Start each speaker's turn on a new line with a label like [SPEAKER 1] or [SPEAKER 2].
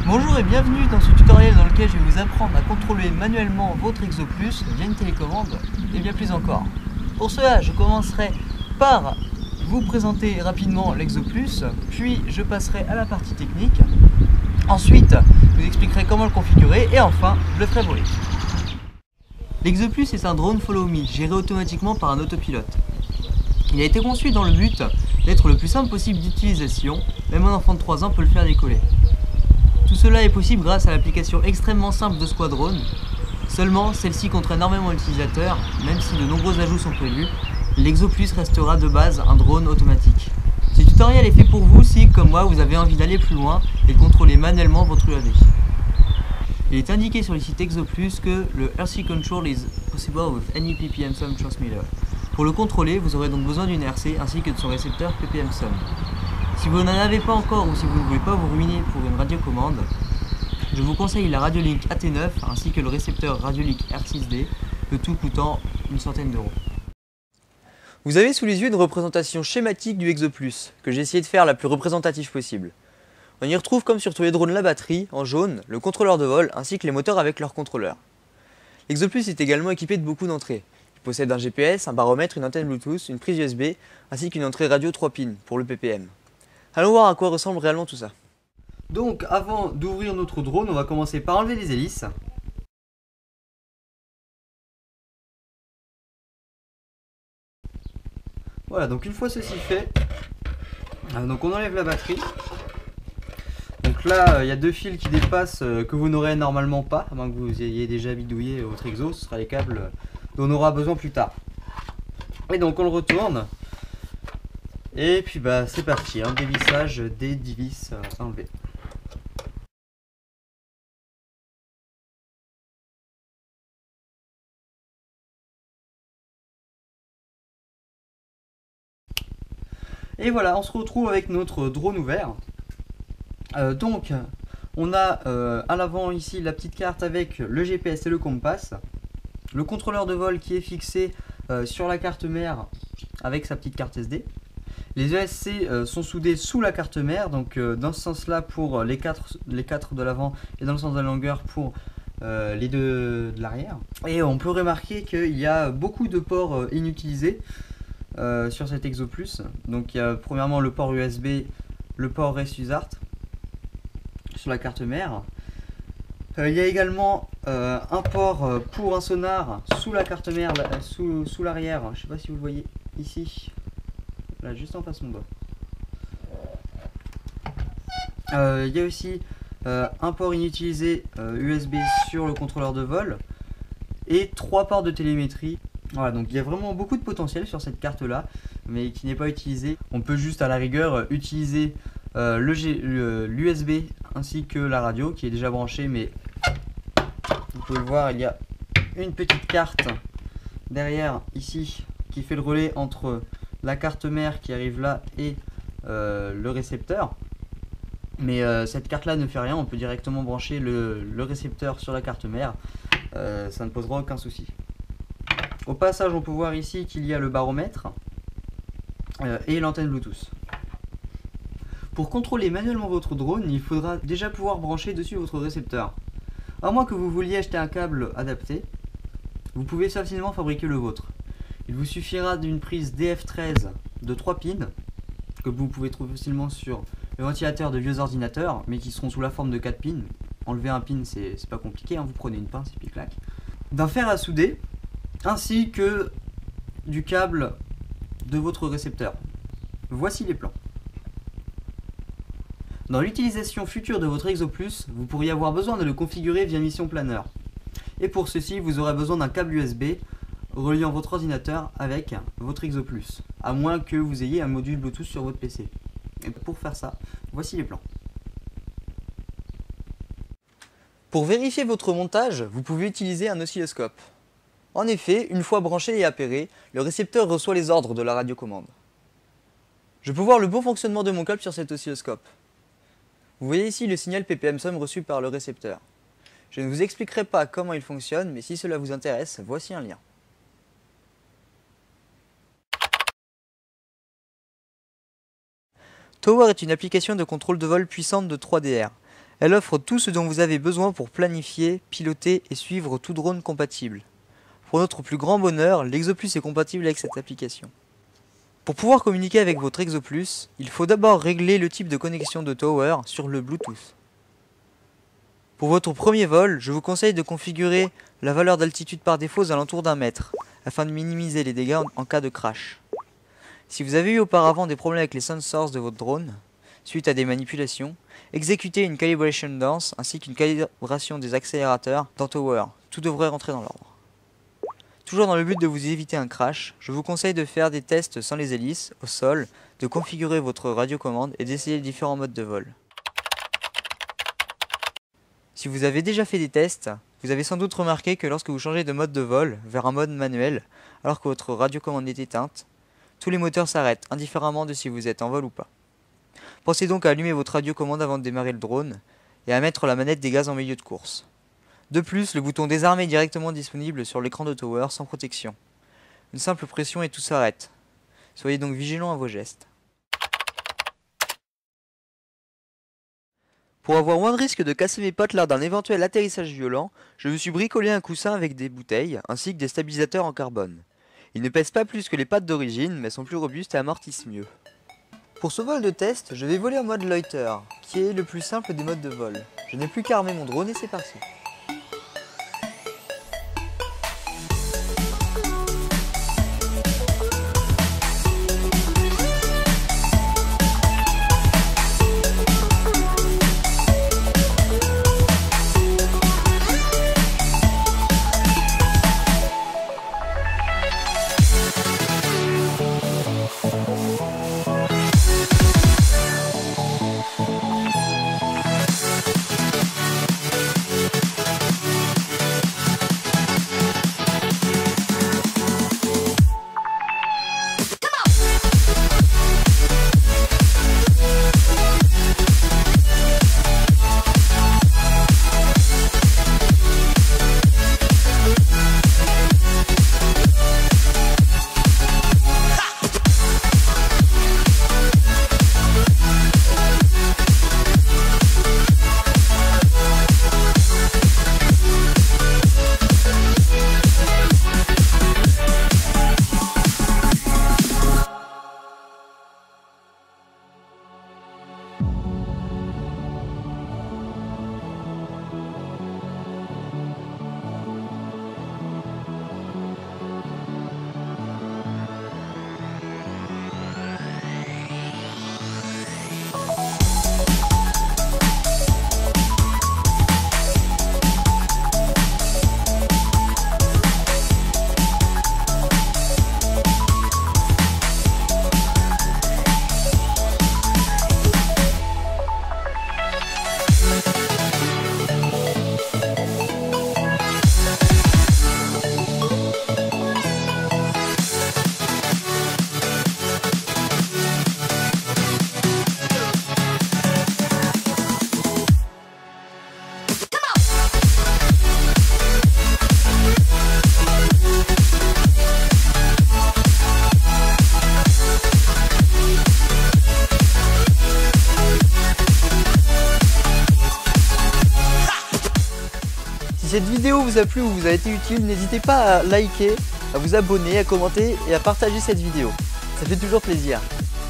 [SPEAKER 1] Bonjour et bienvenue dans ce tutoriel dans lequel je vais vous apprendre à contrôler manuellement votre Exoplus via une télécommande et bien plus encore. Pour cela, je commencerai par vous présenter rapidement l'Exoplus, puis je passerai à la partie technique. Ensuite, je vous expliquerai comment le configurer et enfin, je le ferai voler. L'Exoplus est un drone Follow Me géré automatiquement par un autopilote. Il a été conçu dans le but d'être le plus simple possible d'utilisation, même un enfant de 3 ans peut le faire décoller. Tout cela est possible grâce à l'application extrêmement simple de Squadron. Seulement, celle-ci compte énormément d'utilisateurs, même si de nombreux ajouts sont prévus, l'Exoplus restera de base un drone automatique. Ce tutoriel est fait pour vous si, comme moi, vous avez envie d'aller plus loin et de contrôler manuellement votre UAV. Il est indiqué sur le site Exoplus que le RC Control is possible with any PPM-SOM transmitter. Pour le contrôler, vous aurez donc besoin d'une RC ainsi que de son récepteur PPM-SOM. Si vous n'en avez pas encore ou si vous ne voulez pas vous ruiner pour une radiocommande, je vous conseille la Radiolink AT9 ainsi que le récepteur Radiolink R6D, le tout coûtant une centaine d'euros. Vous avez sous les yeux une représentation schématique du Exoplus, que j'ai essayé de faire la plus représentative possible. On y retrouve comme sur tous les drones la batterie, en jaune, le contrôleur de vol ainsi que les moteurs avec leur contrôleur. L'Exoplus est également équipé de beaucoup d'entrées. Il possède un GPS, un baromètre, une antenne Bluetooth, une prise USB ainsi qu'une entrée radio 3 pins pour le PPM. Allons voir à quoi ressemble réellement tout ça. Donc avant d'ouvrir notre drone, on va commencer par enlever les hélices. Voilà, donc une fois ceci fait, donc on enlève la batterie. Donc là, il y a deux fils qui dépassent que vous n'aurez normalement pas, à moins que vous ayez déjà bidouillé votre exo, ce sera les câbles dont on aura besoin plus tard. Et donc on le retourne. Et puis bah c'est parti, dévissage des 10 vis enlevés. Et voilà, on se retrouve avec notre drone ouvert. Donc on a à l'avant ici la petite carte avec le GPS et le compas. Le contrôleur de vol qui est fixé sur la carte mère avec sa petite carte SD. Les ESC sont soudés sous la carte mère, donc dans ce sens là pour les 4 de l'avant et dans le sens de la longueur pour les deux de l'arrière. Et on peut remarquer qu'il y a beaucoup de ports inutilisés sur cet Exoplus. Donc il y a premièrement le port USB, le port ResUSART sur la carte mère. Il y a également un port pour un sonar sous la carte mère, sous l'arrière. Je ne sais pas si vous le voyez ici. Là, juste en face de mon doigt. Il y a aussi un port inutilisé USB sur le contrôleur de vol et 3 ports de télémétrie. Voilà, donc il y a vraiment beaucoup de potentiel sur cette carte là, mais qui n'est pas utilisé. On peut juste à la rigueur utiliser l'USB ainsi que la radio qui est déjà branchée, mais vous pouvez le voir, il y a une petite carte derrière ici qui fait le relais entre la carte mère qui arrive là et le récepteur. Mais cette carte là ne fait rien, on peut directement brancher le récepteur sur la carte mère, ça ne posera aucun souci. Au passage, on peut voir ici qu'il y a le baromètre et l'antenne Bluetooth. Pour contrôler manuellement votre drone, il faudra déjà pouvoir brancher dessus votre récepteur. À moins que vous vouliez acheter un câble adapté, vous pouvez facilement fabriquer le vôtre. Il vous suffira d'une prise DF13 de 3 pins, que vous pouvez trouver facilement sur le ventilateur de vieux ordinateurs, mais qui seront sous la forme de 4 pins. Enlever un pin, c'est pas compliqué, vous prenez une pince et puis clac. D'un fer à souder, ainsi que du câble de votre récepteur. Voici les plans. Dans l'utilisation future de votre Exoplus, vous pourriez avoir besoin de le configurer via Mission Planner. Et pour ceci, vous aurez besoin d'un câble USB reliant votre ordinateur avec votre Exoplus, à moins que vous ayez un module Bluetooth sur votre PC. Et pour faire ça, voici les plans. Pour vérifier votre montage, vous pouvez utiliser un oscilloscope. En effet, une fois branché et appairé, le récepteur reçoit les ordres de la radiocommande. Je peux voir le bon fonctionnement de mon câble sur cet oscilloscope. Vous voyez ici le signal PPM-SOM reçu par le récepteur. Je ne vous expliquerai pas comment il fonctionne, mais si cela vous intéresse, voici un lien. Tower est une application de contrôle de vol puissante de 3DR.
[SPEAKER 2] Elle offre tout ce dont vous avez besoin pour planifier, piloter et suivre tout drone compatible. Pour notre plus grand bonheur, l'Exoplus est compatible avec cette application. Pour pouvoir communiquer avec votre Exoplus, il faut d'abord régler le type de connexion de tower sur le Bluetooth. Pour votre premier vol, je vous conseille de configurer la valeur d'altitude par défaut aux alentours d'1 mètre, afin de minimiser les dégâts en cas de crash. Si vous avez eu auparavant des problèmes avec les sensors de votre drone, suite à des manipulations, exécutez une calibration dance ainsi qu'une calibration des accélérateurs dans Tower. Tout devrait rentrer dans l'ordre. Toujours dans le but de vous éviter un crash, je vous conseille de faire des tests sans les hélices, au sol, de configurer votre radiocommande et d'essayer les différents modes de vol. Si vous avez déjà fait des tests, vous avez sans doute remarqué que lorsque vous changez de mode de vol vers un mode manuel, alors que votre radiocommande est éteinte, tous les moteurs s'arrêtent, indifféremment de si vous êtes en vol ou pas. Pensez donc à allumer votre radiocommande avant de démarrer le drone et à mettre la manette des gaz en milieu de course. De plus, le bouton désarmer est directement disponible sur l'écran de Tower sans protection. Une simple pression et tout s'arrête. Soyez donc vigilants à vos gestes. Pour avoir moins de risque de casser mes potes lors d'un éventuel atterrissage violent, je me suis bricolé un coussin avec des bouteilles ainsi que des stabilisateurs en carbone. Ils ne pèsent pas plus que les pattes d'origine mais sont plus robustes et amortissent mieux. Pour ce vol de test, je vais voler en mode loiter, qui est le plus simple des modes de vol. Je n'ai plus qu'à armer mon drone et c'est parti. Si cette vidéo vous a plu ou vous a été utile, n'hésitez pas à liker, à vous abonner, à commenter et à partager cette vidéo. Ça fait toujours plaisir.